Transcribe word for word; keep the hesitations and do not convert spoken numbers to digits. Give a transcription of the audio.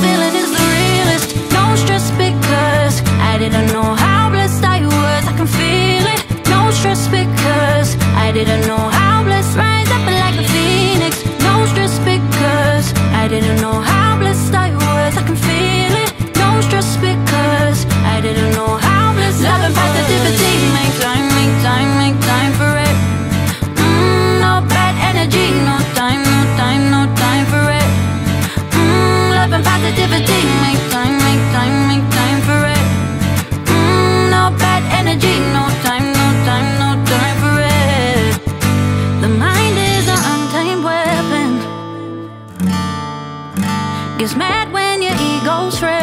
feeling is the realest. No stress because I didn't know how blessed I was. I can feel it. No stress because I didn't know how blessed. Rise up like a phoenix. No stress because I didn't know how blessed I was. I can feel it. No stress because I didn't know how blessed. Love and positivity. Make time, make time, make time for it. Mm, no bad energy. No time, no time, no time for it. Mm, love and positivity. Make time, make time, make time for it. Mm, no bad energy. No time, no time, no time for it. The mind is an untamed weapon. Gets mad when your ego's free.